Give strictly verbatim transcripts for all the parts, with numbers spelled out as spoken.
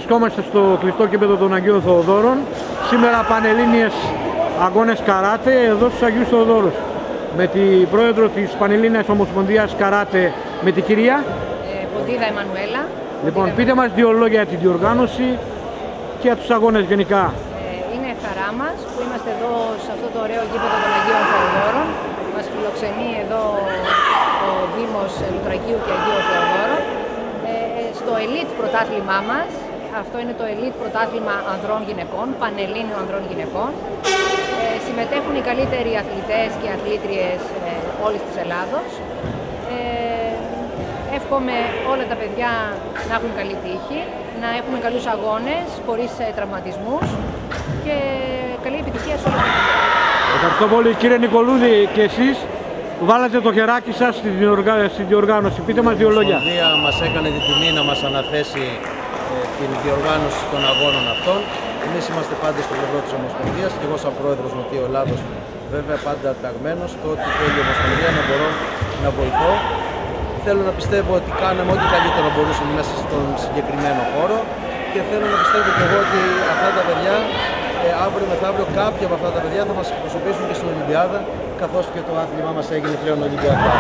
Βρισκόμαστε στο κλειστό κήπεδο των Αγίων Θεοδόρων. Σήμερα πανελλήνιες αγώνες καράτε εδώ στους Αγίους Θεοδόρους. Με την πρόεδρο της Πανελλήνιας Ομοσπονδίας Καράτε, με την κυρία ε, Ποντίδα Εμμανουέλα. Λοιπόν, Ποντίδα πείτε μας δύο λόγια για την διοργάνωση και για τους αγώνες γενικά. Ε, είναι χαρά μας που είμαστε εδώ σε αυτό το ωραίο γήπεδο των Αγίων Θεοδόρων. Μας φιλοξενεί εδώ ο Δήμος Λουτρακίου και Αγίων Θεοδόρων. Ε, στο ελίτ πρωτάθλημά μας, αυτό είναι το ελίτ πρωτάθλημα ανδρών γυναικών, πανελλήνιο ανδρών γυναικών. Ε, συμμετέχουν οι καλύτεροι αθλητές και αθλήτριες ε, όλης της Ελλάδος. Ε, εύχομαι όλα τα παιδιά να έχουν καλή τύχη, να έχουμε καλούς αγώνες, χωρίς ε, τραυματισμούς και καλή επιτυχία σε όλα τα παιδιά. Ευχαριστώ πολύ κύριε Νικολούδη, και εσείς βάλατε το χεράκι σας στη διοργα... διοργάνωση. Πείτε μας δύο λόγια. Η Ομοσπονδία μας έκανε την τιμή να μας αναθέσει ε, την διοργάνωση των αγώνων αυτών. Εμείς είμαστε πάντα στο πλευρό της Ομοσπονδίας και εγώ σαν πρόεδρος Νοτιού Ελλάδος βέβαια πάντα ταγμένος το ότι θέλει η Ομοσπονδία να μπορώ να βοηθώ. Θέλω να πιστεύω ότι κάναμε ό,τι καλύτερο μπορούσαμε μέσα στον συγκεκριμένο χώρο και θέλω να πιστεύω και εγώ ότι αυτά τα παιδιά, ε, αύριο μεθαύριο, κάποια από αυτά τα παιδιά θα μας εκπροσωπήσουν και στην Ολυμπιάδα, καθώς και το άθλημά μας έγινε πλέον Ολυμπιακό.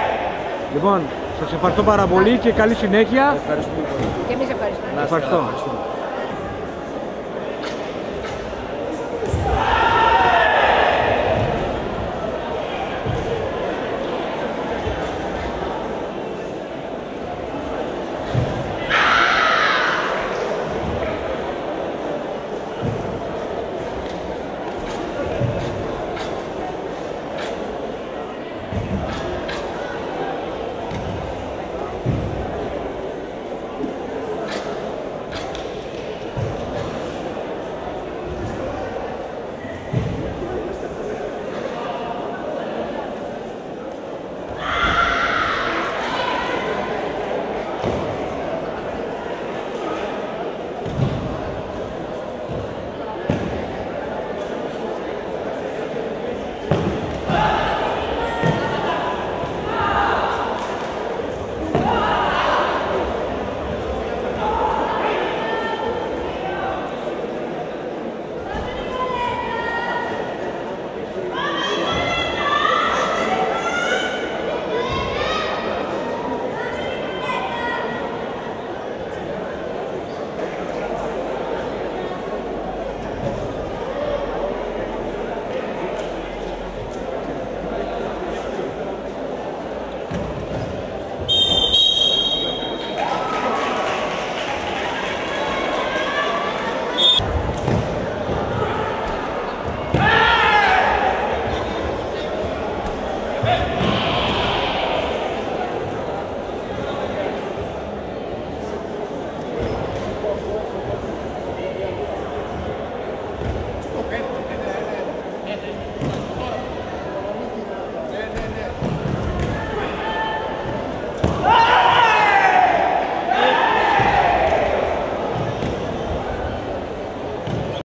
Λοιπόν, σας ευχαριστώ πάρα πολύ και καλή συνέχεια. Ευχαριστούμε πολύ. Και εμείς ευχαριστούμε. Ευχαριστώ.